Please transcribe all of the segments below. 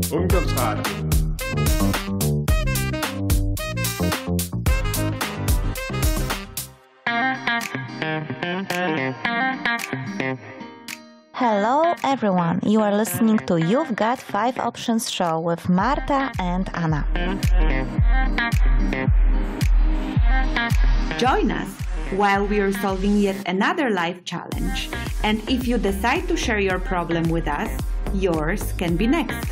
Ungdomsradio. Hello everyone, you are listening to You've Got 5 Options show with Marta and Anna. Join us while we are solving yet another life challenge. And if you decide to share your problem with us, yours can be next.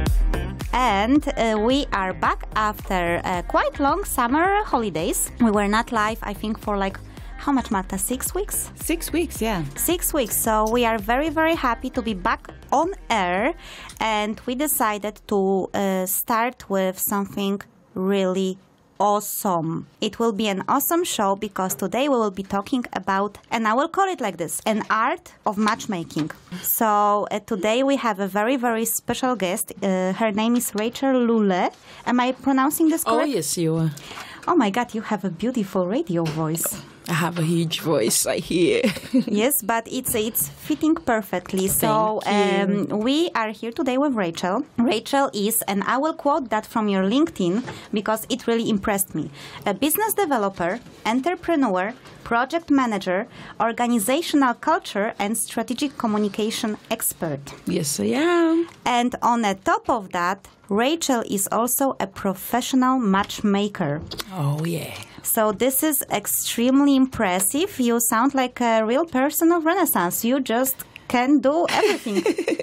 And we are back after quite long summer holidays. We were not live, I think, for how much, Marta? 6 weeks? 6 weeks, yeah. 6 weeks. So we are very, very happy to be back on air. And we decided to start with something really awesome. It will be an awesome show because today we will be talking about, and I will call it like this, an art of matchmaking. So today we have a very, very special guest. Her name is Rachel Lule. Am I pronouncing this correct? Oh, yes, you are. Oh my God, you have a beautiful radio voice. I have a huge voice, I hear. Yes, but it's fitting perfectly. So we are here today with Rachel. Rachel is, and I will quote that from your LinkedIn because it really impressed me, a business developer, entrepreneur, project manager, organizational culture, and strategic communication expert. Yes, I am. And on the top of that, Rachel is also a professional matchmaker. Oh, yeah. So this is extremely impressive. You sound like a real person of Renaissance. You just can do everything.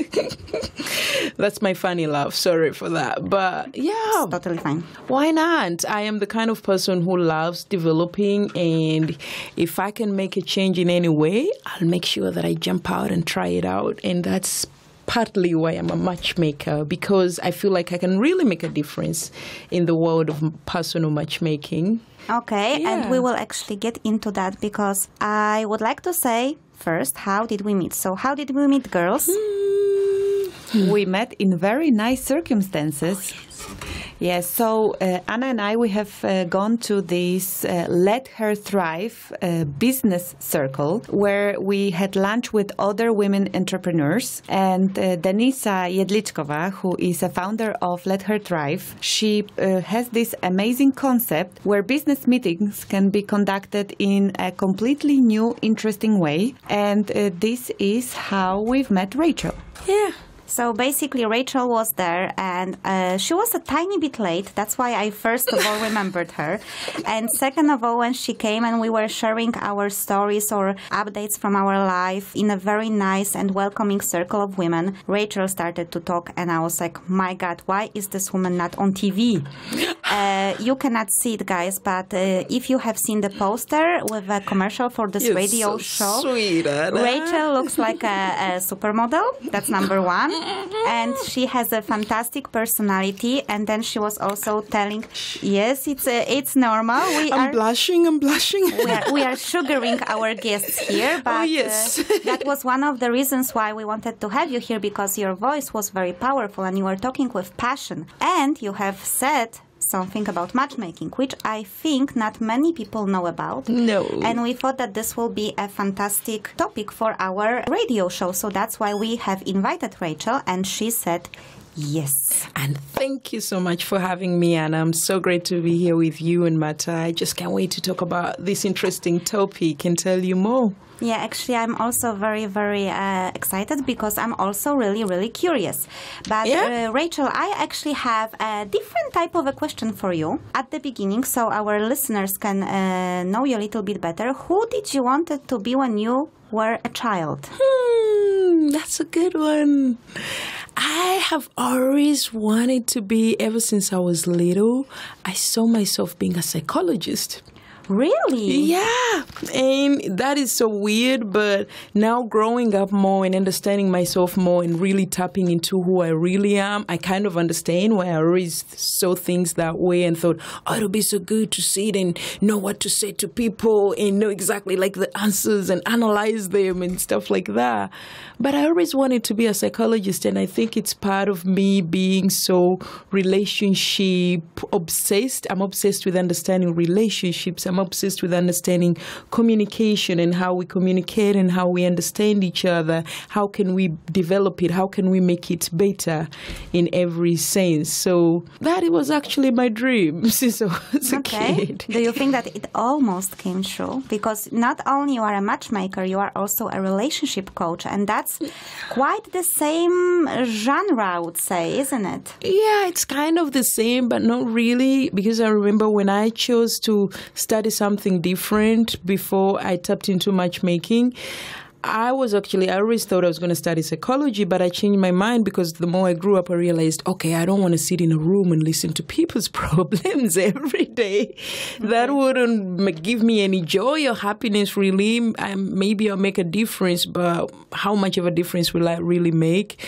That's my funny laugh. Sorry for that. But yeah. It's totally fine. Why not? I am the kind of person who loves developing, and if I can make a change in any way, I'll make sure that I jump out and try it out. And that's partly why I'm a matchmaker, because I feel like I can really make a difference in the world of personal matchmaking. Okay, yeah. And we will actually get into that because I would like to say first, how did we meet? So how did we meet, girls? We met in very nice circumstances. Yes, so Anna and I, we have gone to this Let Her Thrive business circle where we had lunch with other women entrepreneurs. And Denisa Jedličková, who is a founder of Let Her Thrive, she has this amazing concept where business meetings can be conducted in a completely new, interesting way. And this is how we've met Rachel. Yeah. So basically, Rachel was there, and she was a tiny bit late. That's why I first of all remembered her. And second of all, when she came and we were sharing our stories or updates from our life in a very nice and welcoming circle of women, Rachel started to talk, and I was like, my God, why is this woman not on TV? You cannot see it, guys, but if you have seen the poster with a commercial for this radio show, sweet, Anna. Rachel looks like a supermodel. That's number one. And she has a fantastic personality. And then she was also telling, yes, it's normal. I'm blushing. We are sugaring our guests here. But yes. That was one of the reasons why we wanted to have you here, because your voice was very powerful and you were talking with passion. And you have said something about matchmaking, which I think not many people know about. No. And we thought that this will be a fantastic topic for our radio show. So that's why we have invited Rachel, and she said yes. And thank you so much for having me, Anna. I'm so great to be here with you and Marta. I just can't wait to talk about this interesting topic and tell you more. Yeah, actually, I'm also very, very excited because I'm also really, really curious. But Rachel, I actually have a different type of a question for you at the beginning, so our listeners can know you a little bit better. Who did you want to be when you were a child? That's a good one. I have always wanted to be, ever since I was little, I saw myself being a psychologist. Really? Yeah. And that is so weird, but now growing up more and understanding myself more and really tapping into who I really am, I kind of understand why I always saw things that way and thought, oh, it'll be so good to sit and know what to say to people and know exactly like the answers and analyze them and stuff like that. But I always wanted to be a psychologist, and I think it's part of me being so relationship obsessed. I'm obsessed with understanding relationships. I'm obsessed with understanding communication and how we communicate and how we understand each other. How can we develop it? How can we make it better in every sense? So that was actually my dream since I was a kid. Do you think that it almost came true? Because not only you are a matchmaker, you are also a relationship coach, and that's quite the same genre, I would say, isn't it? Yeah, it's kind of the same, but not really, because I remember when I chose to study something different before I tapped into matchmaking, I always thought I was going to study psychology, but I changed my mind because the more I grew up, I realized, okay, I don't want to sit in a room and listen to people's problems every day. Okay. That wouldn't give me any joy or happiness, really. Maybe I'll make a difference, but how much of a difference will I really make?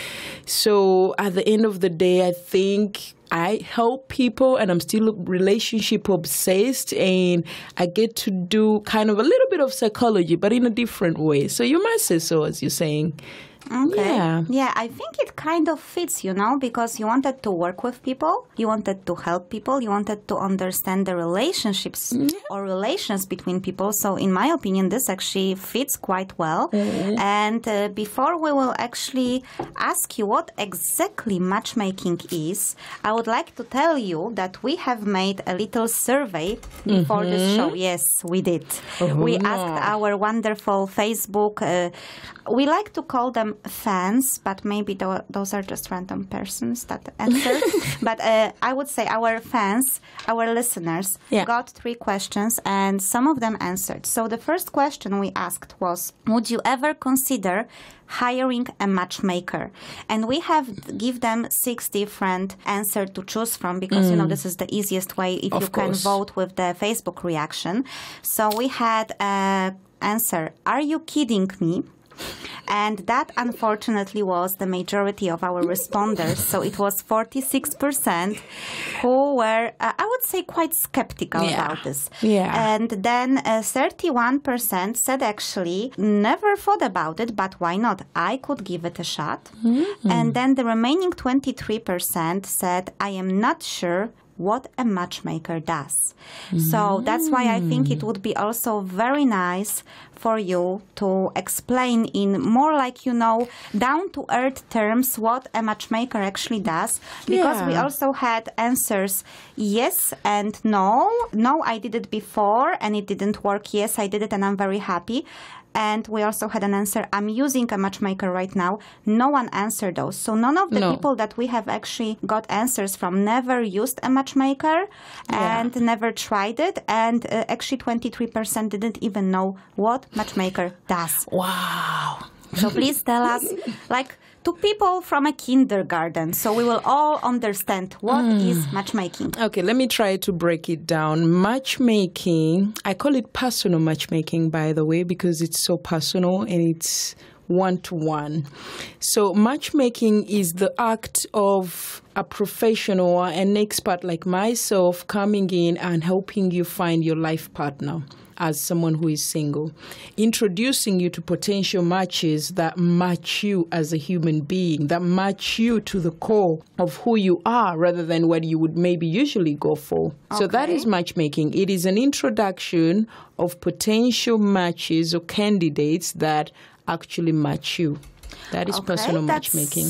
So at the end of the day, I think I help people, and I'm still relationship obsessed, and I get to do kind of a little bit of psychology, but in a different way. So you might say so, as you're saying. Okay. Yeah, I think it kind of fits, because you wanted to work with people, you wanted to help people, you wanted to understand the relationships or relations between people. So in my opinion, this actually fits quite well. Mm-hmm. And before we will actually ask you what exactly matchmaking is, I would like to tell you that we have made a little survey before this show. Yes, we did. We asked our wonderful Facebook, we like to call them fans, but maybe those are just random persons that answer. But I would say our fans, our listeners, got 3 questions, and some of them answered. So the first question we asked was, would you ever consider hiring a matchmaker? And we have give them 6 different answers to choose from, because this is the easiest way if you can vote with the Facebook reaction. So we had answer, are you kidding me? And that, unfortunately, was the majority of our responders. So it was 46% who were, I would say, quite skeptical about this. Yeah. And then 31% said, actually, never thought about it, but why not? I could give it a shot. Mm-hmm. And then the remaining 23% said, I am not sure what a matchmaker does. So that's why I think it would be also very nice for you to explain in more down-to-earth terms what a matchmaker actually does. Because we also had answers yes and no. No, I did it before and it didn't work. Yes, I did it and I'm very happy. And we also had an answer, I'm using a matchmaker right now. No one answered those. So none of the people that we have actually got answers from never used a matchmaker and never tried it. And actually 23% didn't even know what matchmaker does. Wow. So please tell us, to people from a kindergarten, so we will all understand what is matchmaking. Okay, let me try to break it down. Matchmaking, I call it personal matchmaking, by the way, because it's so personal and it's one-to-one. So matchmaking is the act of a professional or an expert like myself coming in and helping you find your life partner as someone who is single, introducing you to potential matches that match you as a human being, that match you to the core of who you are rather than what you would maybe usually go for. Okay. So that is matchmaking. It is an introduction of potential matches or candidates that actually match you. That is personal matchmaking.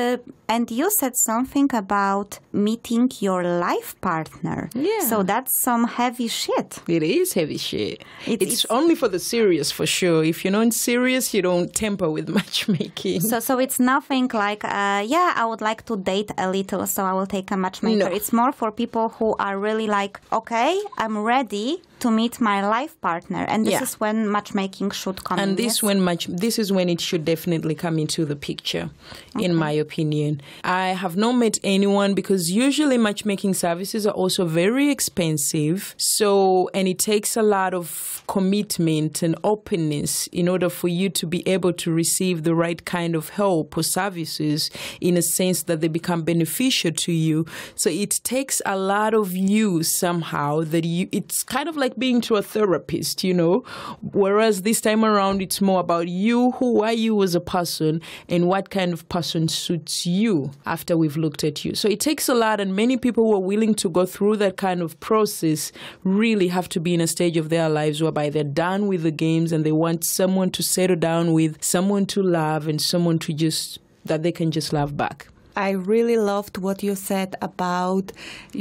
And you said something about meeting your life partner. Yeah. So that's some heavy shit. It is heavy shit. It's only for the serious, for sure. If you're not serious, you don't tamper with matchmaking. So it's nothing like, I would like to date a little, so I will take a matchmaker. No. It's more for people who are really like, okay, I'm ready to meet my life partner. And this is when matchmaking should come in. And this is when it should definitely come into the picture, in my opinion. I have not met anyone, because usually matchmaking services are also very expensive. And it takes a lot of commitment and openness in order for you to be able to receive the right kind of help or services in a sense that they become beneficial to you. So it takes a lot of you somehow it's kind of like like being to a therapist, you know, whereas this time around it's more about you, who are you as a person, and what kind of person suits you after we've looked at you. So it takes a lot, and many people who are willing to go through that kind of process really have to be in a stage of their lives whereby they're done with the games and they want someone to settle down with, someone to love, and someone to just, that they can just love back. I really loved what you said about,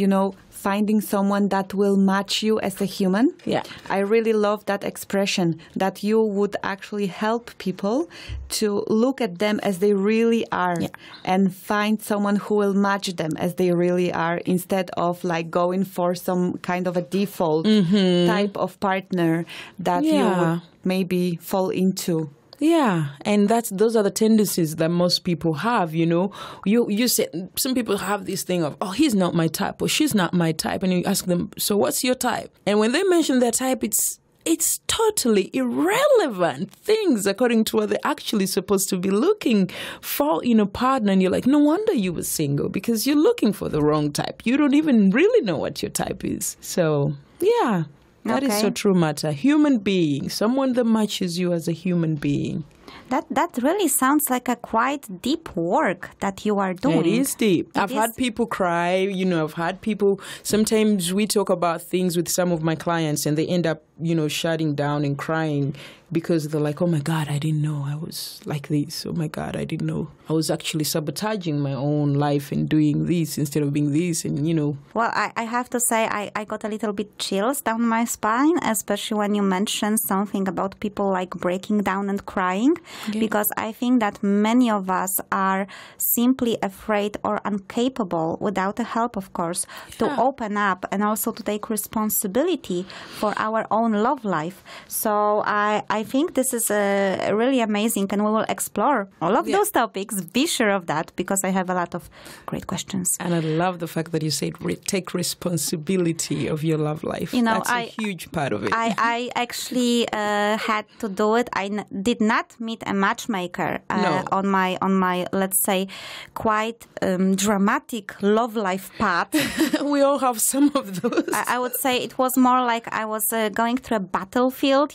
finding someone that will match you as a human. Yeah. I really love that expression, that you would actually help people to look at them as they really are and find someone who will match them as they really are, instead of like going for some kind of a default type of partner that you would maybe fall into. Yeah, and those are the tendencies that most people have, you know. You said some people have this thing of, oh, he's not my type or she's not my type, and you ask them, so what's your type? And when they mention their type, it's totally irrelevant things according to what they're actually supposed to be looking for in a partner. And you're like, no wonder you were single, because you're looking for the wrong type. You don't even really know what your type is. So, yeah. That is so true, Marta. Human being, someone that matches you as a human being. That really sounds like a quite deep work that you are doing. It is deep. I've had people cry, I've had people, sometimes we talk about things with some of my clients and they end up, shutting down and crying because they're like, oh my God, I didn't know I was like this. Oh my God, I didn't know I was actually sabotaging my own life and doing this instead of being this, and Well, I have to say I got a little bit chills down my spine, especially when you mentioned something about people like breaking down and crying, because I think that many of us are simply afraid or incapable, without the help, of course, to open up and also to take responsibility for our own love life. So I think this is really amazing, and we will explore all of those topics. Be sure of that, because I have a lot of great questions. And I love the fact that you said take responsibility of your love life. That's a huge part of it. I actually had to do it. I did not meet a matchmaker on my let's say quite dramatic love life path. We all have some of those. I would say it was more like I was going through a battlefield,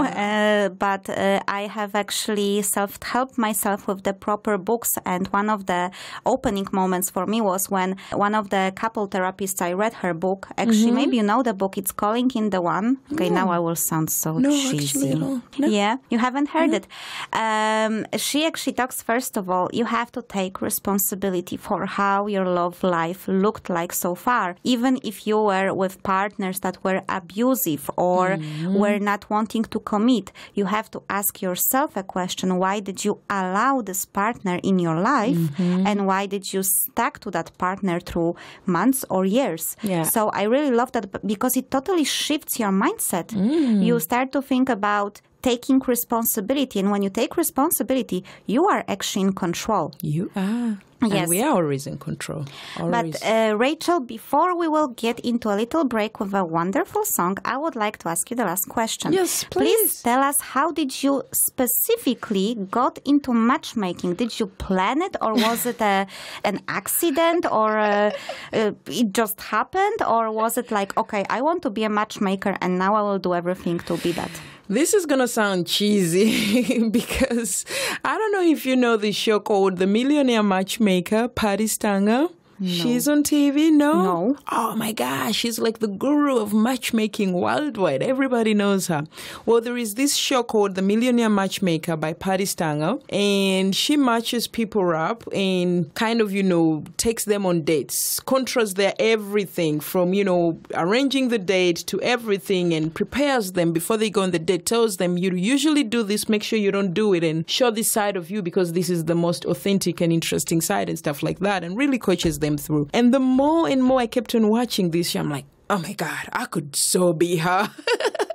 but I have actually self-helped myself with the proper books. And one of the opening moments for me was when one of the couple therapists, I read her book. Actually, maybe you know the book. It's Calling in the One. Okay, now I will sound so cheesy. No. Yeah, you haven't heard it. She actually talks, first of all, you have to take responsibility for how your love life looked like so far. Even if you were with partners that were abusive or were not wanting to commit, you have to ask yourself a question: why did you allow this partner in your life, and why did you stuck to that partner through months or years? So I really love that, because it totally shifts your mindset. You start to think about taking responsibility, and when you take responsibility, you are actually in control. You are. Yes. And we are always in control. Always. But Rachel, before we will get into a little break with a wonderful song, I would like to ask you the last question. Yes, please. Please tell us, how did you specifically got into matchmaking? Did you plan it, or was it an accident, or it just happened, or was it like, okay, I want to be a matchmaker and now I will do everything to be that? This is going to sound cheesy because I don't know if you know this show called The Millionaire Matchmaker, Patty Stanger. No. She's on TV? No? Oh my gosh, she's like the guru of matchmaking worldwide. Everybody knows her. Well, there is this show called The Millionaire Matchmaker by Patty Stanger, and she matches people up and kind of, takes them on dates, controls their everything from, arranging the date to everything, and prepares them before they go on the date, tells them, you usually do this, make sure you don't do it, and show this side of you because this is the most authentic and interesting side and stuff like that, and really coaches them through. And the more and more I kept on watching this, I'm like, oh my God, I could so be her.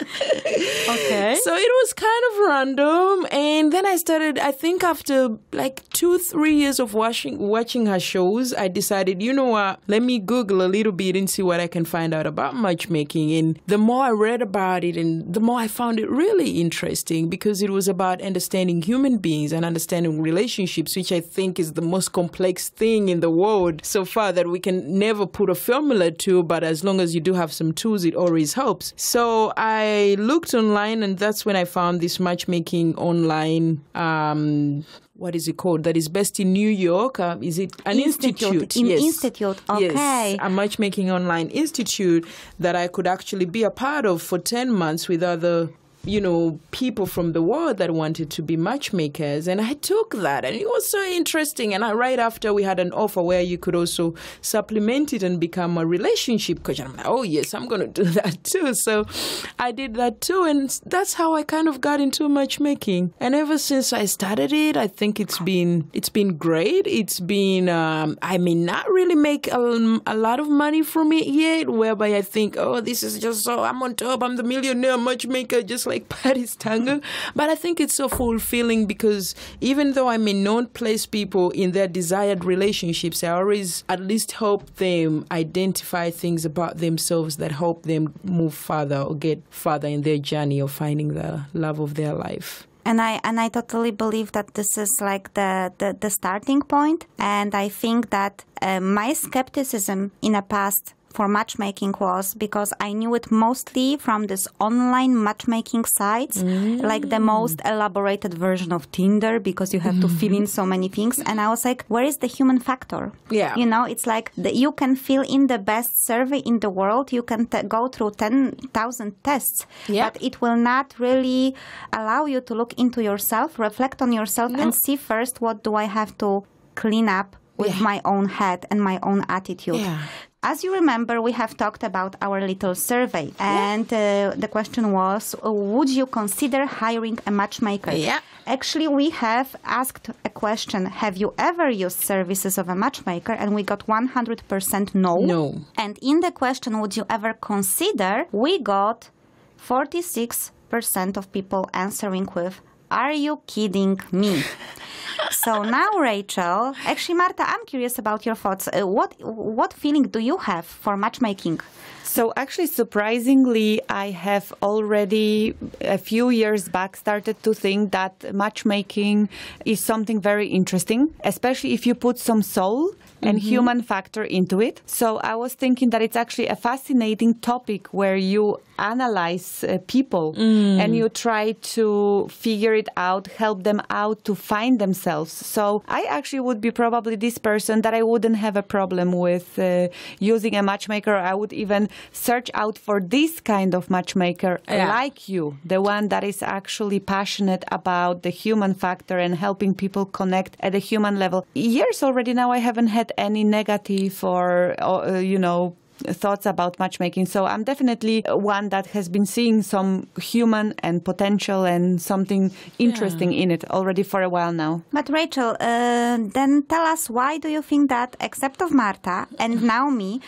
Okay. So it was kind of random. And then I started, I think after like 2-3 years of watching her shows, I decided, you know what, let me Google a little bit and see what I can find out about matchmaking. And the more I read about it, and the more I found it really interesting, because it was about understanding human beings and understanding relationships, which I think is the most complex thing in the world so far that we can never put a formula to, but as long as you do have some tools, it always helps. So I looked online, and that's when I found this matchmaking online what is it called? That is based in New York. Is it an institute? Yes. Institute, okay. Yes, a matchmaking online institute that I could actually be a part of for 10 months with other people from the world that wanted to be matchmakers. And I took that, and it was so interesting. And right after, we had an offer where you could also supplement it and become a relationship coach. And I'm like, oh yes, I'm going to do that too. So I did that too. And that's how I kind of got into matchmaking. And ever since I started it, I think it's been great. It's been, I may not really make a lot of money from it yet, whereby I think, oh, this is just so, I'm on top, I'm the millionaire matchmaker, just like Patty Stanger. But I think it's so fulfilling, because even though I may not place people in their desired relationships, I always at least help them identify things about themselves that help them move further or get further in their journey of finding the love of their life. And I totally believe that this is like the starting point. And I think that my skepticism in the past for matchmaking was because I knew it mostly from this online matchmaking sites, like the most elaborated version of Tinder, because you have to fill in so many things. And I was like, where is the human factor? Yeah. It's like you can fill in the best survey in the world. You can go through 10,000 tests, but it will not really allow you to look into yourself, reflect on yourself, and see first, what do I have to clean up with my own head and my own attitude. Yeah. As you remember, we have talked about our little survey, and the question was, would you consider hiring a matchmaker? Yeah. Actually, we have asked a question, have you ever used services of a matchmaker? And we got 100% no. No. And in the question, would you ever consider, we got 46% of people answering with, are you kidding me? So now, Rachel, actually, Marta, I'm curious about your thoughts. What feeling do you have for matchmaking? So actually, surprisingly, I have already a few years back started to think that matchmaking is something very interesting, especially if you put some soul and human factor into it. So I was thinking that it's actually a fascinating topic where you analyze people and you try to figure it out, help them out to find themselves. So I actually would be probably this person that I wouldn't have a problem with using a matchmaker. I would even search out for this kind of matchmaker like you, the one that is actually passionate about the human factor and helping people connect at a human level. Years already now, I haven't had any negative or thoughts about matchmaking. So I'm definitely one that has been seeing some human and potential and something interesting in it already for a while now. But Rachel, then tell us, why do you think that, except of Marta and now me,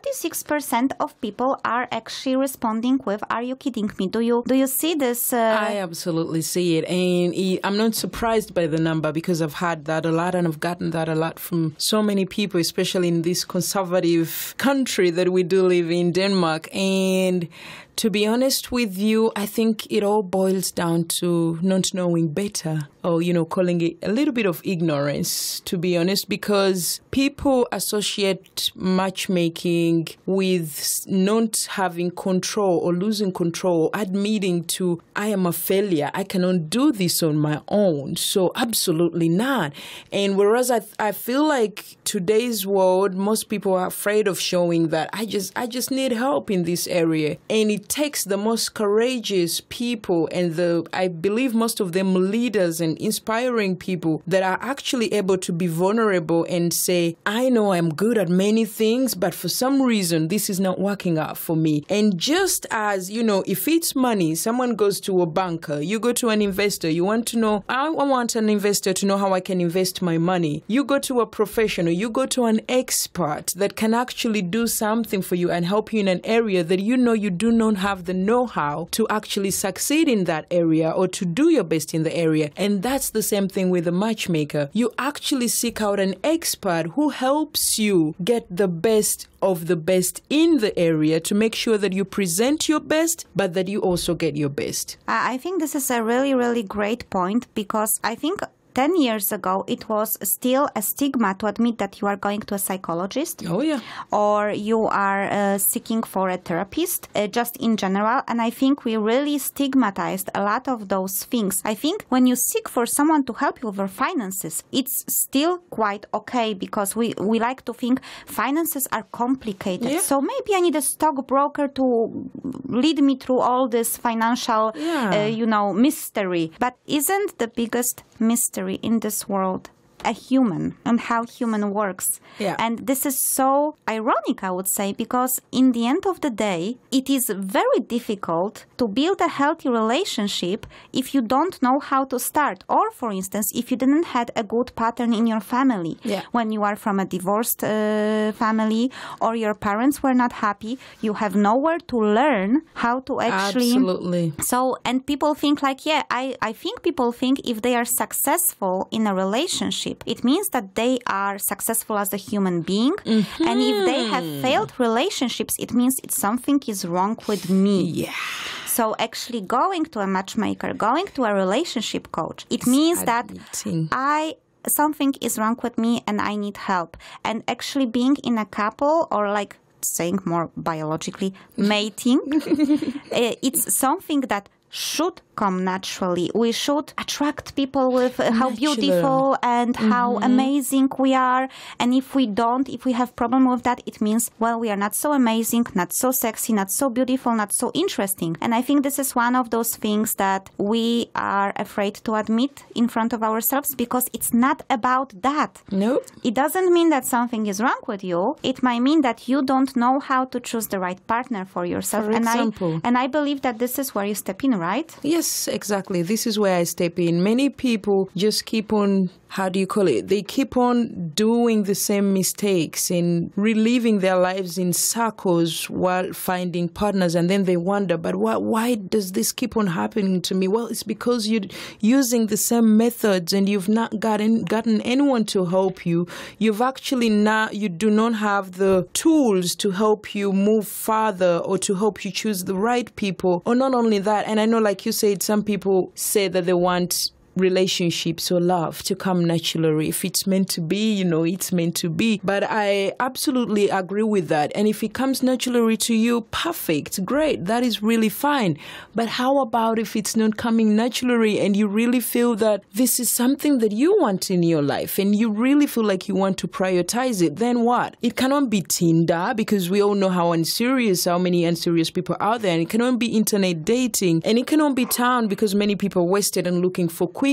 46% of people are actually responding with, are you kidding me? Do you see this? I absolutely see it. And I'm not surprised by the number, because I've had that a lot, and I've gotten that a lot from so many people, especially in this conservative country that we do live in, Denmark. And to be honest with you, I think it all boils down to not knowing better, or, calling it a little bit of ignorance, to be honest, because people associate matchmaking with not having control or losing control, admitting to, I am a failure, I cannot do this on my own. So absolutely not. And whereas I feel like today's world, most people are afraid of showing that I just need help in this area. And it takes the most courageous people, and I believe most of them leaders and inspiring people, that are actually able to be vulnerable and say, I know I'm good at many things, but for some reason this is not working out for me. And just as, if it's money, someone goes to a banker, you go to an investor, you want to know, I want an investor to know how I can invest my money. You go to a professional, you go to an expert that can actually do something for you and help you in an area that you do not have the know-how to actually succeed in that area or to do your best in the area. And that's the same thing with a matchmaker. You actually seek out an expert who helps you get the best of the best in the area to make sure that you present your best, but that you also get your best. I think this is a really, really great point, because I think 10 years ago, it was still a stigma to admit that you are going to a psychologist. Oh, yeah. Or you are seeking for a therapist, just in general. And I think we really stigmatized a lot of those things. I think when you seek for someone to help you with your finances, it's still quite okay, because we like to think finances are complicated. Yeah. So maybe I need a stockbroker to lead me through all this financial, mystery. But isn't the biggest mystery in this world a human and how human works? Yeah. And this is so ironic, I would say, because in the end of the day, it is very difficult to build a healthy relationship if you don't know how to start. Or, for instance, if you didn't have a good pattern in your family. Yeah. When you are from a divorced family, or your parents were not happy, you have nowhere to learn how to actually... Absolutely. So, and people think like, I think people think if they are successful in a relationship, it means that they are successful as a human being. Mm-hmm. And if they have failed relationships, it means something is wrong with me. Yeah. So actually going to a matchmaker, going to a relationship coach, it means that something is wrong with me and I need help. And actually being in a couple, or like saying more biologically, mating, it's something that should come naturally. We should attract people with how beautiful and how amazing we are. And if we don't, if we have problem with that, it means, well, we are not so amazing, not so sexy, not so beautiful, not so interesting. And I think this is one of those things that we are afraid to admit in front of ourselves, because it's not about that. No. It doesn't mean that something is wrong with you. It might mean that you don't know how to choose the right partner for yourself. For example. And I believe that this is where you step in, right? Yes, exactly. This is where I step in. Many people just keep on, they keep on doing the same mistakes and reliving their lives in circles while finding partners. And then they wonder, but why does this keep on happening to me? Well, it's because you're using the same methods and you've not gotten anyone to help you. You do not have the tools to help you move farther or to help you choose the right people. Or not only that, and I know, like you said, some people say that they want relationships or love to come naturally. If it's meant to be, it's meant to be. But I absolutely agree with that. And if it comes naturally to you, perfect, great, that is really fine. But how about if it's not coming naturally and you really feel that this is something that you want in your life and you really feel like you want to prioritize it? Then what? It cannot be Tinder, because we all know how many unserious people are out there. And it cannot be internet dating. And it cannot be town, because many people are wasted and looking for quickies.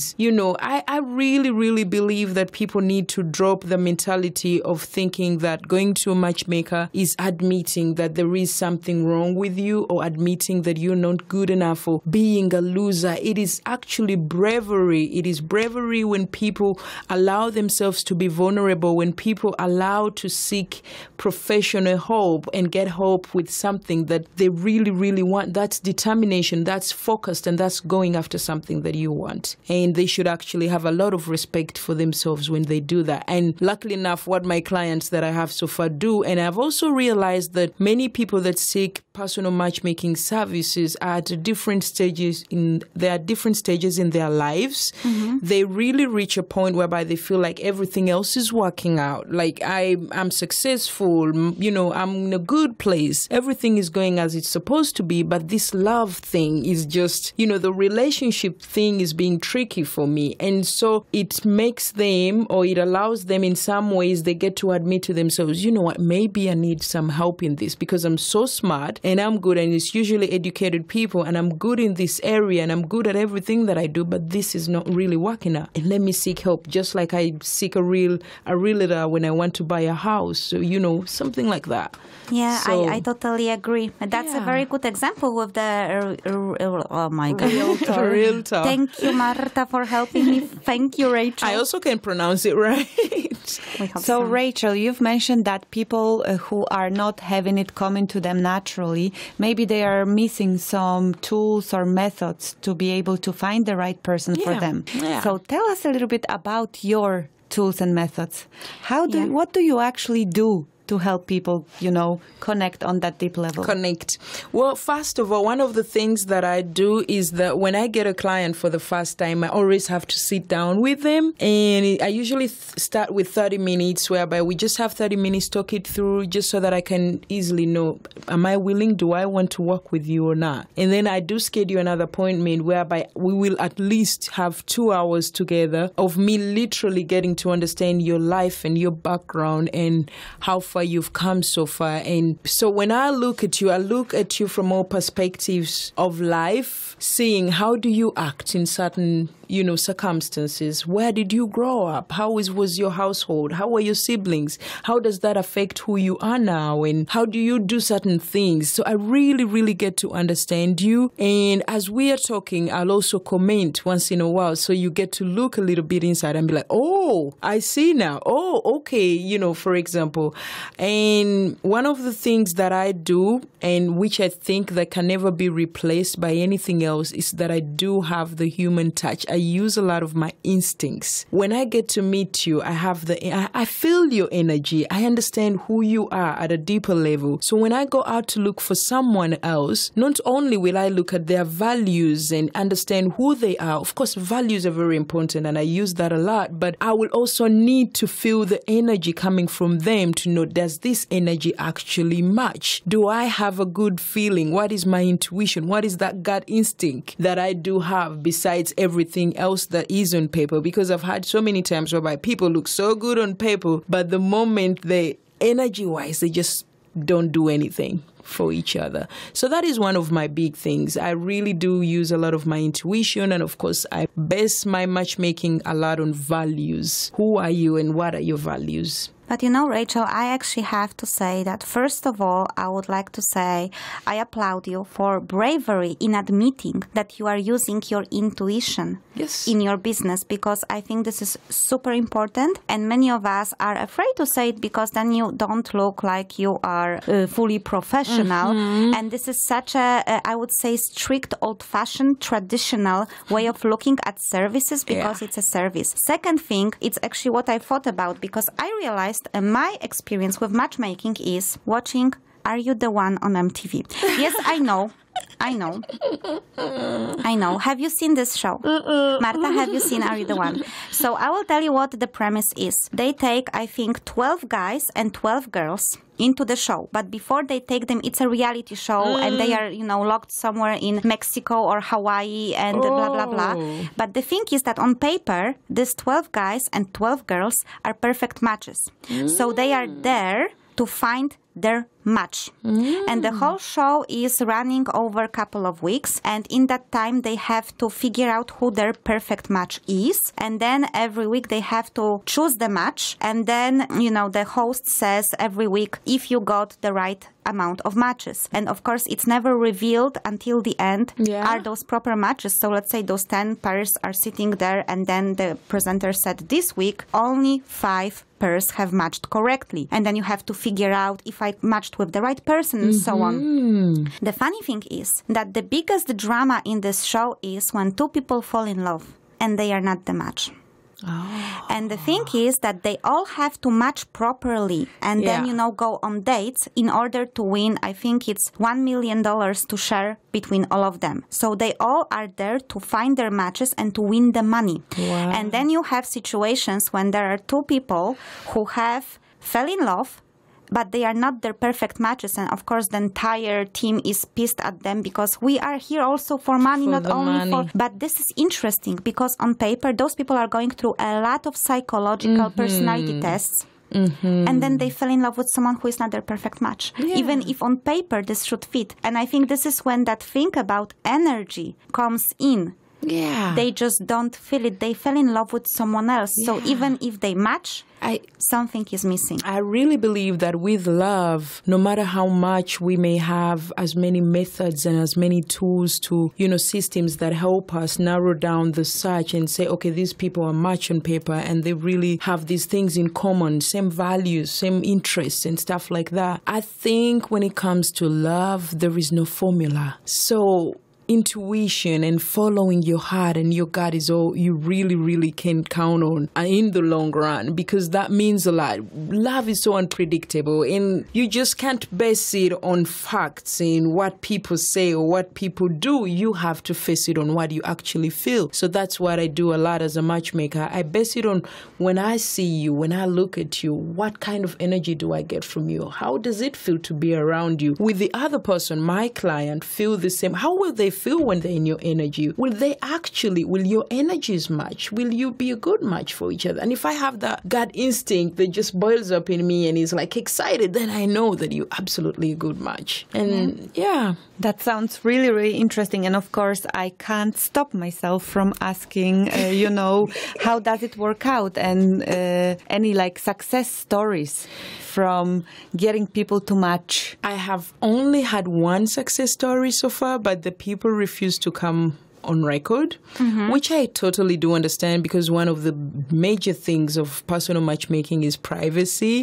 I really, really believe that people need to drop the mentality of thinking that going to a matchmaker is admitting that there is something wrong with you, or admitting that you're not good enough, or being a loser. It is actually bravery. It is bravery when people allow themselves to be vulnerable, when people allow to seek professional help and get help with something that they really, really want. That's determination, that's focused, and that's going after something that you want. And they should actually have a lot of respect for themselves when they do that. And luckily enough, what my clients that I have so far do, and I've also realized that many people that seek personal matchmaking services are at different stages in their lives. Mm-hmm. They really reach a point whereby they feel like everything else is working out. Like I'm successful, I'm in a good place. Everything is going as it's supposed to be, but this love thing is just, the relationship thing is being tricky for me. And so it makes them, or it allows them in some ways, they get to admit to themselves, you know what, maybe I need some help in this, because I'm so smart and I'm good, and it's usually educated people, and I'm good in this area and I'm good at everything that I do, but this is not really working out. And let me seek help, just like I seek a realtor when I want to buy a house. So, something like that. Yeah, so, I totally agree. That's a very good example with the, oh my God. Realtor. Thank you, Marta, for helping me. Thank you, Rachel. I also can pronounce it right. So, Rachel, you've mentioned that people who are not having it coming to them naturally, actually. Maybe they are missing some tools or methods to be able to find the right person for them. Yeah. So tell us a little bit about your tools and methods. What do you actually do to help people, connect on that deep level? Connect. Well, first of all, one of the things that I do is that when I get a client for the first time, I always have to sit down with them. And I usually start with 30 minutes, whereby we just have 30 minutes, talk it through, just so that I can easily know, am I willing? Do I want to work with you or not? And then I do schedule another appointment whereby we will at least have 2 hours together of me literally getting to understand your life and your background and how far you've come so far. And so when I look at you from all perspectives of life, seeing how do you act in certain circumstances. Where did you grow up? How was your household? How were your siblings? How does that affect who you are now? And how do you do certain things? So I really, really get to understand you. And as we are talking, I'll also comment once in a while. So you get to look a little bit inside and be like, oh, I see now. Oh, okay. For example. And one of the things that I do, and which I think that can never be replaced by anything else, is that I do have the human touch. I use a lot of my instincts. When I get to meet you, I feel your energy. I understand who you are at a deeper level. So when I go out to look for someone else, not only will I look at their values and understand who they are. Of course, values are very important and I use that a lot, but I will also need to feel the energy coming from them to know, does this energy actually match? Do I have a good feeling? What is my intuition? What is that gut instinct that I do have besides everything else that is on paper? Because I've had so many times whereby people look so good on paper, but the moment they energy-wise, they just don't do anything for each other. So that is one of my big things. I really do use a lot of my intuition, and of course I base my matchmaking a lot on values. Who are you and what are your values? But Rachel, I actually have to say that first of all, I would like to say I applaud you for bravery in admitting that you are using your intuition in your business, because I think this is super important, and many of us are afraid to say it because then you don't look like you are fully professional. And this is such I would say, strict, old-fashioned, traditional way of looking at services, because it's a service. Second thing, it's actually what I thought about, because I realized my experience with matchmaking is watching Are You the One on MTV. Yes, I know. Have you seen this show? Marta, have you seen Are You the One? So I will tell you what the premise is. They take, I think, 12 guys and 12 girls into the show. But before they take them, it's a reality show and they are, locked somewhere in Mexico or Hawaii and blah, blah, blah. But the thing is that on paper, these 12 guys and 12 girls are perfect matches. So they are there to find their match. And the whole show is running over a couple of weeks, and in that time they have to figure out who their perfect match is, and then every week they have to choose the match, and then the host says every week if you got the right amount of matches. And of course it's never revealed until the end are those proper matches. So let's say those 10 pairs are sitting there, and then the presenter said this week only 5 pairs have matched correctly, and then you have to figure out if I matched with the right person and so on. The funny thing is that the biggest drama in this show is when 2 people fall in love and they are not the match. And the thing is that they all have to match properly and then, go on dates in order to win, I think it's $1 million to share between all of them. So they all are there to find their matches and to win the money. Wow. And then you have situations when there are 2 people who have fell in love, but they are not their perfect matches. And of course, the entire team is pissed at them because we are here also for money, not only for... But this is interesting because on paper, those people are going through a lot of psychological personality tests. And then they fell in love with someone who is not their perfect match. Even if on paper this should fit. And I think this is when that thing about energy comes in. Yeah. They just don't feel it. They fell in love with someone else. So even if they match, something is missing. I really believe that with love, no matter how much we may have as many methods and as many tools to, systems that help us narrow down the search and say, okay, these people are match on paper and they really have these things in common, same values, same interests and stuff like that. I think when it comes to love, there is no formula. So intuition and following your heart and your gut is all you really, really can count on in the long run, because that means a lot. Love is so unpredictable and you just can't base it on facts and what people say or what people do. You have to face it on what you actually feel. So that's what I do a lot as a matchmaker. I base it on when I see you, when I look at you, what kind of energy do I get from you? How does it feel to be around you? With the other person, my client, feel the same. How will they feel when they're in your energy? Will your energies match? Will you be a good match for each other? And if I have that gut instinct that just boils up in me and is like excited, then I know that you're absolutely a good match. And that sounds really, really interesting. And of course, I can't stop myself from asking, how does it work out? And any success stories from getting people to match? I have only had one success story so far, but the people refuse to come on record, which I totally do understand, because one of the major things of personal matchmaking is privacy.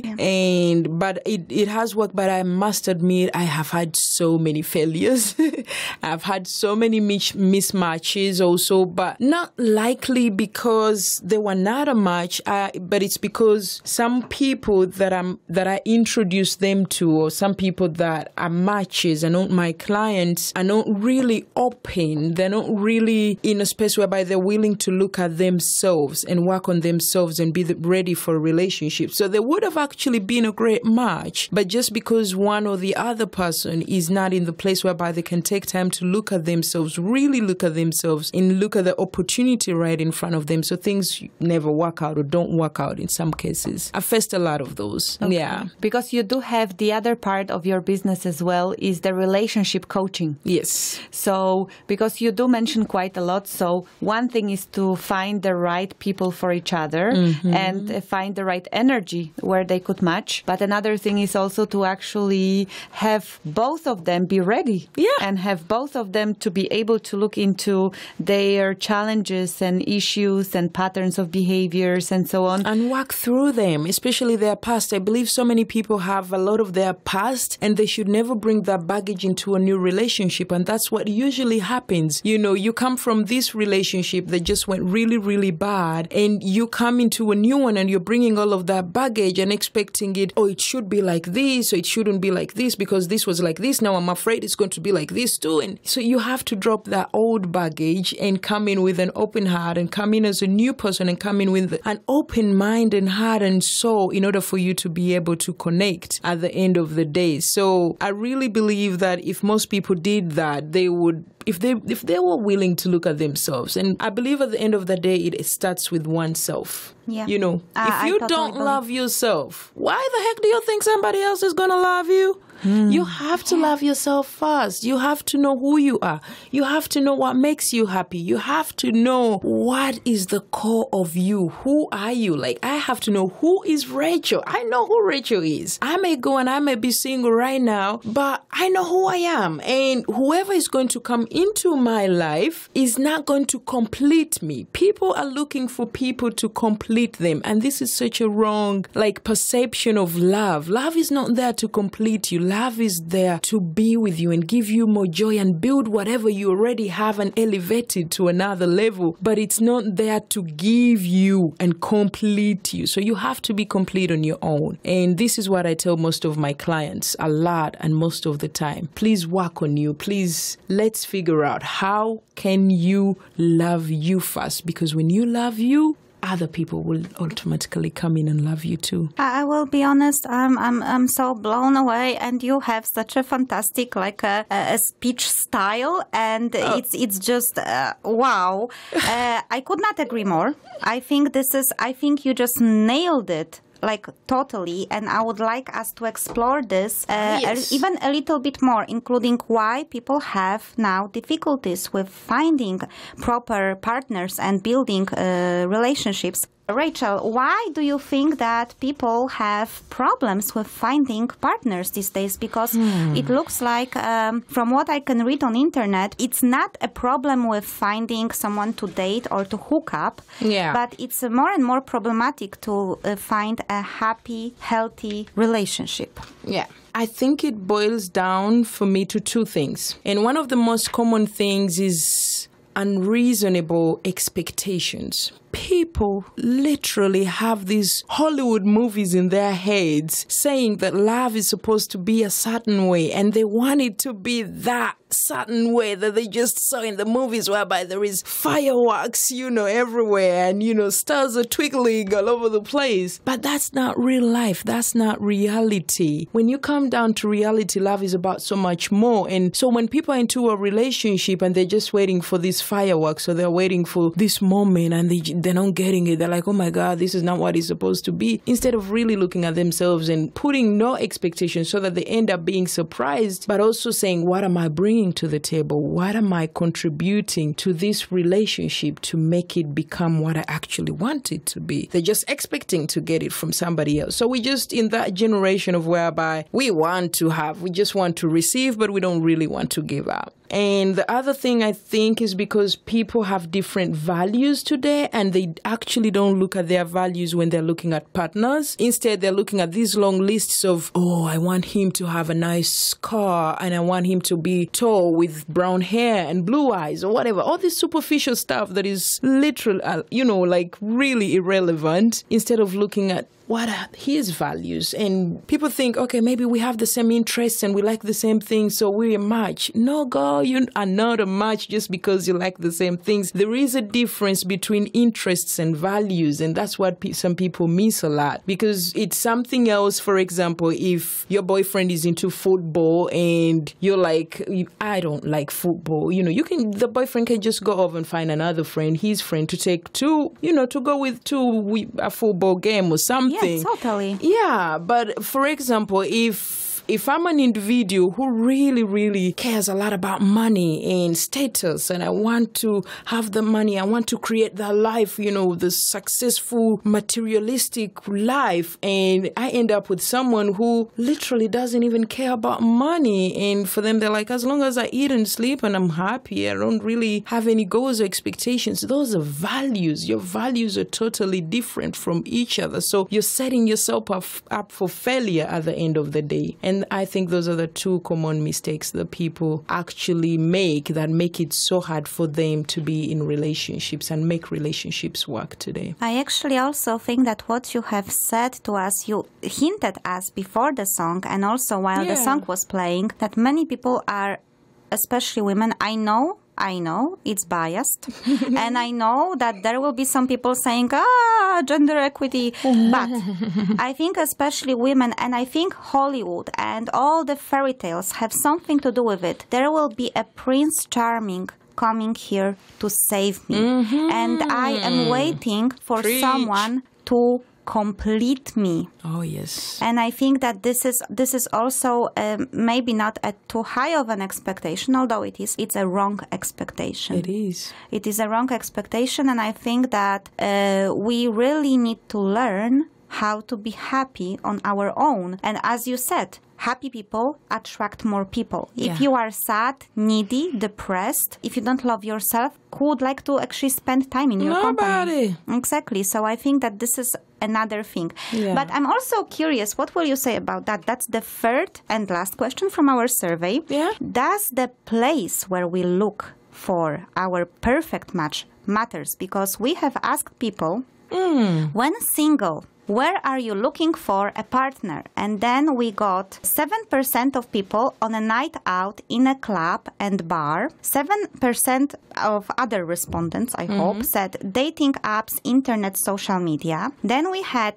But it has worked. But I must admit, I have had so many failures. I've had so many mismatches also, but not likely because they were not a match, but it's because some people that I introduce them to, or some people that are matches and not my clients, are not really open. They're not really in a space whereby they're willing to look at themselves and work on themselves and be ready for a relationship. So they would have actually been a great match, but just because one or the other person is not in the place whereby they can take time to look at themselves, really look at themselves, and look at the opportunity right in front of them. So things never work out or don't work out in some cases. I faced a lot of those. Okay. Yeah. Because you do have the other part of your business as well, is the relationship coaching. Yes. So because you do mention quite a lot. So one thing is to find the right people for each other and find the right energy where they could match. But another thing is also to actually have both of them be ready and have both of them to be able to look into their challenges and issues and patterns of behaviors and so on. And work through them, especially their past. I believe so many people have a lot of their past and they should never bring that baggage into a new relationship. And that's what usually happens. You come from this relationship that just went really, really bad, and you come into a new one and you're bringing all of that baggage and expecting it should be like this, or it shouldn't be like this because this was like this. Now I'm afraid it's going to be like this too. And so you have to drop that old baggage and come in with an open heart and come in as a new person and come in with an open mind and heart and soul in order for you to be able to connect at the end of the day. So I really believe that if most people did that, they would, if they were willing to look at themselves. And I believe at the end of the day, it starts with oneself. Yeah. If you totally don't love yourself, why the heck do you think somebody else is going to love you? You have to love yourself first. You have to know who you are. You have to know what makes you happy. You have to know what is the core of you. Who are you? I have to know who is Rachel. I know who Rachel is. I may go and I may be single right now, but I know who I am. And whoever is going to come into my life is not going to complete me. People are looking for people to complete them. And this is such a wrong, perception of love. Love is not there to complete you. Love is there to be with you and give you more joy and build whatever you already have and elevate it to another level. But it's not there to give you and complete you. So you have to be complete on your own. And this is what I tell most of my clients a lot and most of the time. Please work on you. Please, let's figure out how can you love you first. Because when you love you, other people will automatically come in and love you too. I will be honest, I'm so blown away, and you have such a fantastic a speech style, and it's just wow. I could not agree more. I think you just nailed it. like totally, and I would like us to explore this Yes. even a little bit more, including why people have now difficulties with finding proper partners and building relationships. Rachel, why do you think that people have problems with finding partners these days? Because it looks like, from what I can read on internet, it's not a problem with finding someone to date or to hook up, but it's more and more problematic to find a happy, healthy relationship. Yeah. I think it boils down for me to two things. And one of the most common things is unreasonable expectations. People literally have these Hollywood movies in their heads saying that love is supposed to be a certain way, and they want it to be that certain way that they just saw in the movies, whereby there is fireworks, everywhere, and, stars are twinkling all over the place. But that's not real life. That's not reality. When you come down to reality, love is about so much more. And so when people are into a relationship and they're just waiting for these fireworks, or they're waiting for this moment, and they're not getting it, they're like, oh my God, this is not what it's supposed to be. Instead of really looking at themselves and putting no expectations, so that they end up being surprised, but also saying, what am I bringing to the table? What am I contributing to this relationship to make it become what I actually want it to be? They're just expecting to get it from somebody else. So we just in that generation of whereby we just want to receive, but we don't really want to give up. And the other thing I think is because people have different values today, and they actually don't look at their values when they're looking at partners. Instead, they're looking at these long lists of, I want him to have a nice car, and I want him to be tall with brown hair and blue eyes, or whatever. All this superficial stuff that is literally, like really irrelevant, instead of looking at what are his values. And people think, okay, maybe we have the same interests and we like the same things, so we're a match. No, girl, you are not a match just because you like the same things. There is a difference between interests and values, and that's what some people miss a lot, because it's something else. For example, if your boyfriend is into football and you're like, I don't like football, the boyfriend can just go off and find another friend, his friend, to take to go with a football game or something. Yeah, totally. Yeah, but for example, if I'm an individual who really, really cares a lot about money and status, and I want to have the money, I want to create that life, the successful materialistic life, and I end up with someone who literally doesn't even care about money, and for them, they're like, as long as I eat and sleep and I'm happy, I don't really have any goals or expectations. Those are values. Your values are totally different from each other. So you're setting yourself up for failure at the end of the day. And I think those are the two common mistakes that people actually make that make it so hard for them to be in relationships and make relationships work today. I actually also think that what you have said to us, you hinted us before the song and also while the song was playing, that many people are, especially women, I know it's biased. And I know that there will be some people saying, gender equity. But I think especially women, and I think Hollywood and all the fairy tales have something to do with it. There will be a Prince Charming coming here to save me. And I am waiting for someone to complete me. Oh, yes. And I think that this is also maybe not a too high of an expectation, although it's a wrong expectation. It is. It is a wrong expectation, and I think that we really need to learn how to be happy on our own. And as you said, happy people attract more people. If you are sad, needy, depressed, if you don't love yourself, who would like to actually spend time in your company? Exactly. So I think that this is another thing. But I'm also curious, what will you say about that? That's the third and last question from our survey. Does the place where we look for our perfect match matters? Because we have asked people, when single, where are you looking for a partner? And then we got 7% of people on a night out in a club and bar. 7% of other respondents, I hope, said dating apps, internet, social media. Then we had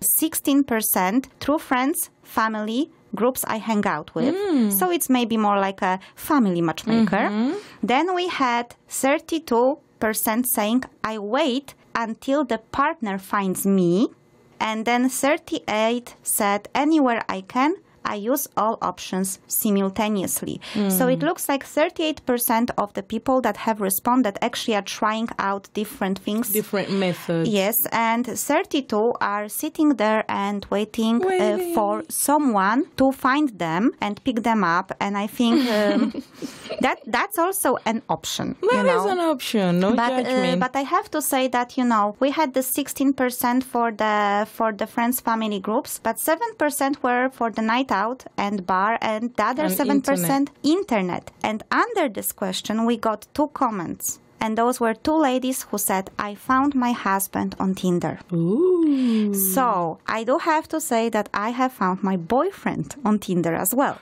16% through friends, family, groups I hang out with. So it's maybe more like a family matchmaker. Then we had 32% saying, I wait until the partner finds me. And then 38 said, anywhere I can, I use all options simultaneously. So it looks like 38% of the people that have responded actually are trying out different things. Different methods. Yes, and 32 are sitting there and waiting for someone to find them and pick them up. And I think that's also an option. That is an option, no judgment. But I have to say that, we had the 16% for the friends, family groups, but 7% were for the night out and bar, and the other 7% internet. And under this question, we got 2 comments. And those were 2 ladies who said, I found my husband on Tinder. Ooh. So I do have to say that I have found my boyfriend on Tinder as well.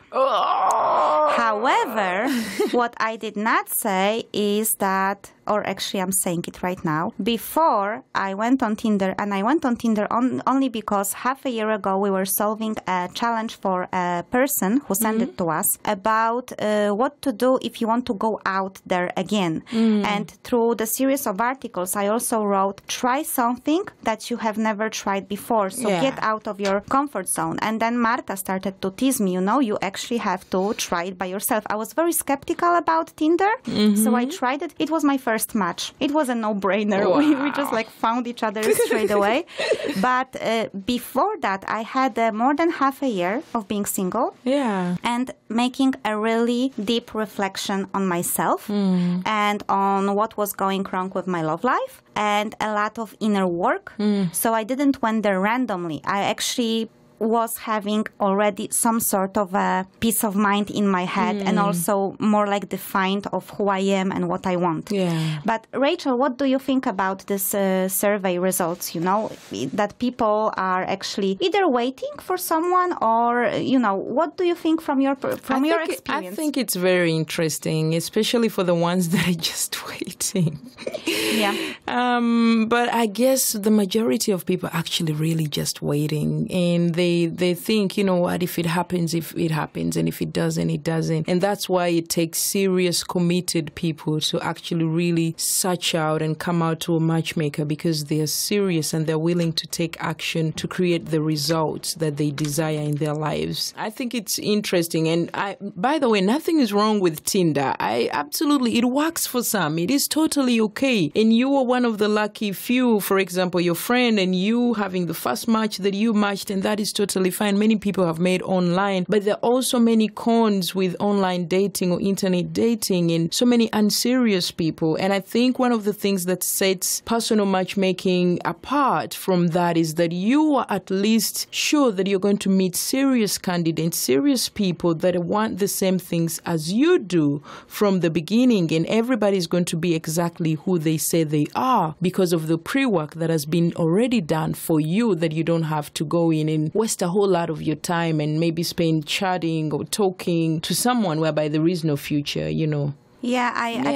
Oh. However, what I did not say is that, or actually I'm saying it right now, before I went on Tinder, and I went on Tinder only because half a year ago we were solving a challenge for a person who sent it to us about what to do if you want to go out there again. And through the series of articles, I also wrote, try something that you have never tried before. So get out of your comfort zone. And then Marta started to tease me, you actually have to try it by yourself. I was very skeptical about Tinder. So I tried it. It was my first match. It was a no-brainer. Wow. We just found each other straight away. But before that, I had more than half a year of being single. Yeah. And making a really deep reflection on myself and on what was going wrong with my love life and a lot of inner work. So I didn't went there randomly. I actually was having already some sort of a peace of mind in my head and also more defined of who I am and what I want. Yeah. But Rachel, what do you think about this survey results, that people are actually either waiting for someone or, what do you think from your experience? I think it's very interesting, especially for the ones that are just waiting. Yeah. But I guess the majority of people are actually really just waiting, and they think, what, if it happens, and if it doesn't, it doesn't. And that's why it takes serious, committed people to actually really search out and come out to a matchmaker, because they're serious and they're willing to take action to create the results that they desire in their lives. I think it's interesting. And by the way, nothing is wrong with Tinder. It works for some. It is totally okay. And you are one of the lucky few, for example, your friend and you having the first match that you matched, and that is totally fine. Many people have made online, but there are also many cons with online dating or internet dating and so many unserious people. And I think one of the things that sets personal matchmaking apart from that is that you are at least sure that you're going to meet serious candidates, serious people that want the same things as you do from the beginning, and everybody's going to be exactly who they say they are because of the pre-work that has been already done for you, that you don't have to go in and waste a whole lot of your time and maybe spend chatting or talking to someone whereby there is no future, Yeah,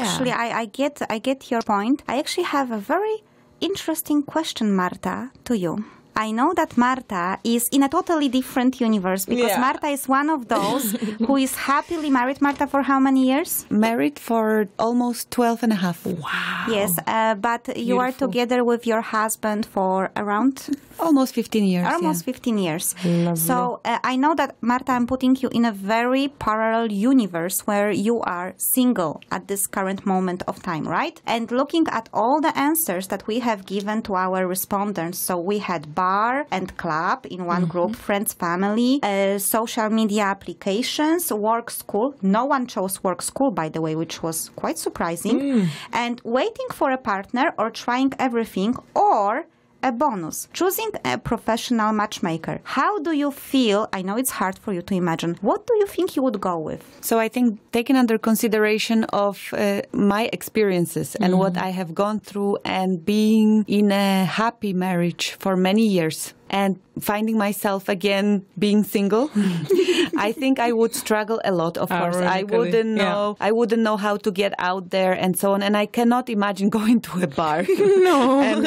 I get your point. I actually have a very interesting question, Marta, to you. I know that Marta is in a totally different universe because Marta is one of those who is happily married. Marta, for how many years? Married for almost 12 and a half. Wow. Yes, but you are together with your husband for around? Almost 15 years. Almost 15 years. Lovely. So I know that, Marta, I'm putting you in a very parallel universe where you are single at this current moment of time, right? And looking at all the answers that we have given to our respondents, so we had bar and club in one group, friends, family, social media applications, work, school. No one chose work, school, by the way, which was quite surprising. And waiting for a partner or trying everything, or a bonus, choosing a professional matchmaker. How do you feel? I know it's hard for you to imagine. What do you think you would go with? So I think taking under consideration of my experiences and what I have gone through and being in a happy marriage for many years and finding myself again being single, I think I would struggle a lot, of course. I wouldn't know how to get out there and so on. And I cannot imagine going to a bar. No. And,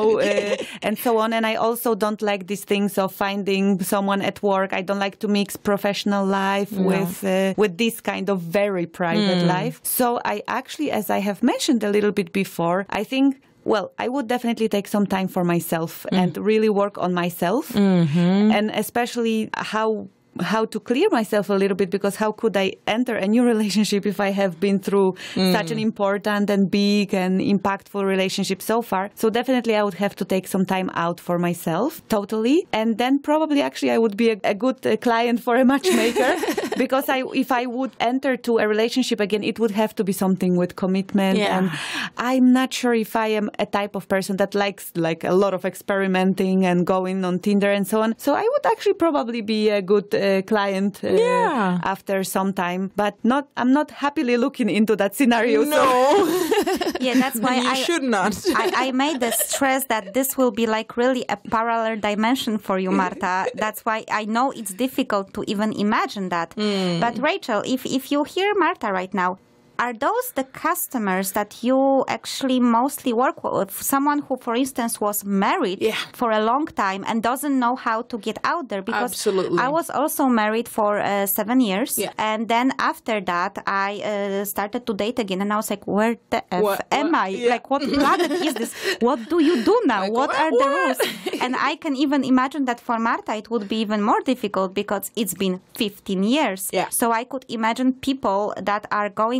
and so on. And I also don't like these things of finding someone at work. I don't like to mix professional life with this kind of very private life. So I actually, as I have mentioned a little bit before, I think Well, I would definitely take some time for myself and really work on myself, and especially how to clear myself a little bit, because how could I enter a new relationship if I have been through such an important and big and impactful relationship so far? So definitely I would have to take some time out for myself, totally. And then probably actually I would be a good client for a matchmaker, because if I would enter to a relationship again, it would have to be something with commitment. Yeah. And I'm not sure if I am a type of person that likes like a lot of experimenting and going on Tinder and so on. So I would actually probably be a good client after some time, but I'm not happily looking into that scenario. No. Yeah, that's why you should not. I made the stress that this will be like really a parallel dimension for you, Marta. That's why I know it's difficult to even imagine that. But Rachel, if you hear Marta right now, are those the customers that you actually mostly work with? Someone who, for instance, was married for a long time and doesn't know how to get out there? Because Absolutely. I was also married for 7 years. Yeah. And then after that, I started to date again. And I was like, where the F am I? Yeah. Like, what planet is this? What do you do now? Like, what are the rules? And I can even imagine that for Marta, it would be even more difficult because it's been 15 years. Yeah. So I could imagine people that are going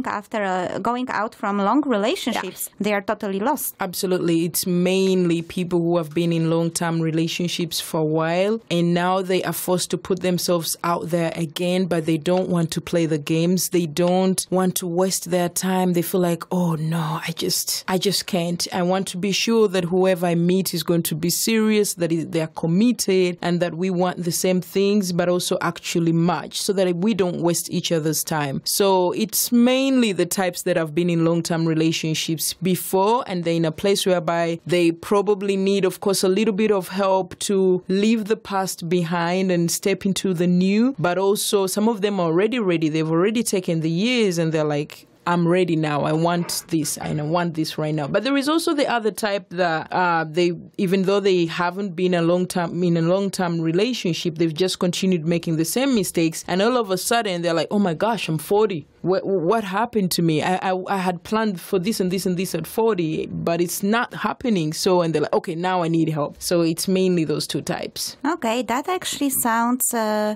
out from long relationships, they are totally lost. Absolutely. It's mainly people who have been in long-term relationships for a while, and now they are forced to put themselves out there again, but they don't want to play the games. They don't want to waste their time. They feel like, oh no, I just can't. I want to be sure that whoever I meet is going to be serious, that they're committed, and that we want the same things, but also actually match, so that we don't waste each other's time. So it's mainly the types that have been in long-term relationships before, and they're in a place whereby they probably need, of course, a little bit of help to leave the past behind and step into the new. But also some of them are already ready. They've already taken the years and they're like, I'm ready now. I want this and I want this right now. But there is also the other type that they, even though they haven't been in a long-term relationship, they've just continued making the same mistakes. And all of a sudden they're like, oh my gosh, I'm 40. What happened to me? I had planned for this and this and this at 40, but it's not happening. So, and they're like, okay, now I need help. So it's mainly those two types. Okay, that actually sounds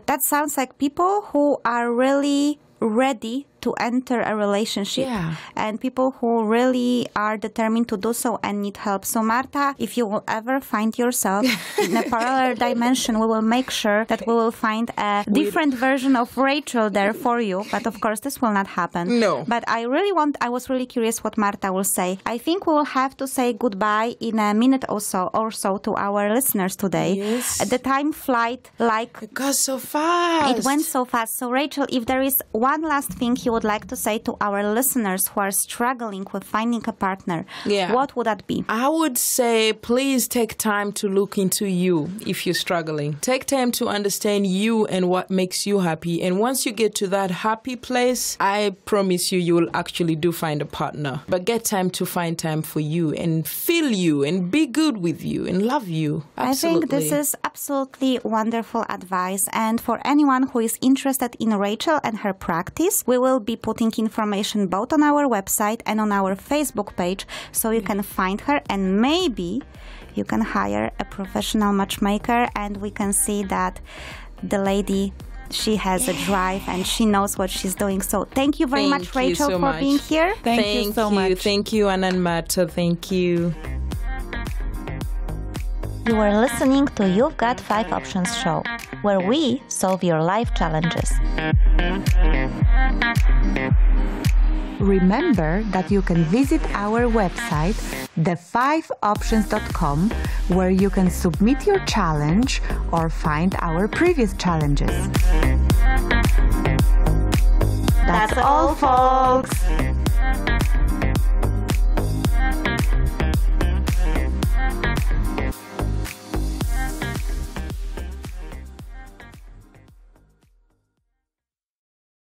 like people who are really ready to enter a relationship, and people who really are determined to do so and need help. So Marta, if you will ever find yourself in a parallel dimension, we will make sure that we will find a different version of Rachel there for you. But of course, this will not happen. No. But I was really curious what Marta will say. I think we will have to say goodbye in a minute or so to our listeners today. Yes. The time flight it goes so fast. It went so fast. So Rachel, if there is one last thing you would like to say to our listeners who are struggling with finding a partner, what would that be? I would say, please take time to look into you if you're struggling. Take time to understand you and what makes you happy. And once you get to that happy place, I promise you will actually do find a partner. But get time to find time for you and feel you and be good with you and love you. Absolutely. I think this is absolutely wonderful advice. And for anyone who is interested in Rachel and her practice, we will be putting information both on our website and on our Facebook page, so you can find her and maybe you can hire a professional matchmaker, and we can see that the lady, she has a drive and she knows what she's doing. So thank you very much, Rachel, for being here. Thank you so much. Thank you, Anna and Marta. Thank you. You are listening to You've Got 5 Options show, where we solve your life challenges. Remember that you can visit our website, the5options.com, where you can submit your challenge or find our previous challenges. That's all, folks!